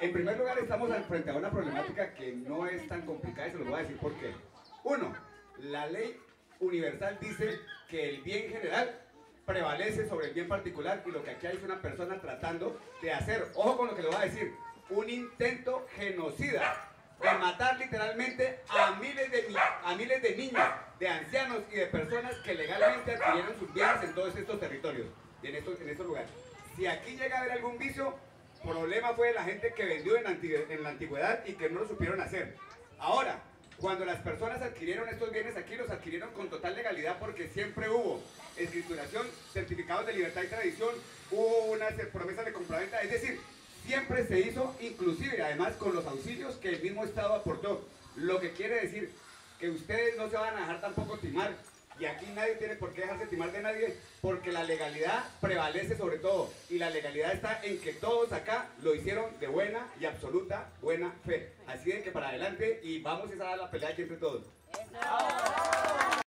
En primer lugar, estamos frente a una problemática que no es tan complicada y se los voy a decir por qué. Uno, la ley universal dice que el bien general prevalece sobre el bien particular y lo que aquí hay es una persona tratando de hacer, ojo con lo que le voy a decir, un intento genocida de matar literalmente a miles de niños, de ancianos y de personas que legalmente adquirieron sus bienes en todos estos territorios y en estos lugares. Si aquí llega a haber algún vicio, problema fue de la gente que vendió en la antigüedad y que no lo supieron hacer. Ahora, cuando las personas adquirieron estos bienes aquí, los adquirieron con total legalidad porque siempre hubo escrituración, certificados de libertad y tradición, hubo unas promesas de compraventa, es decir, siempre se hizo, inclusive además con los auxilios que el mismo Estado aportó. Lo que quiere decir que ustedes no se van a dejar tampoco timar, y aquí nadie tiene por qué dejarse timar de nadie, porque la legalidad prevalece sobre todo, y la legalidad está en que todos acá lo hicieron de buena y absoluta buena fe. Así de que para adelante, y vamos a dar la pelea aquí entre todos.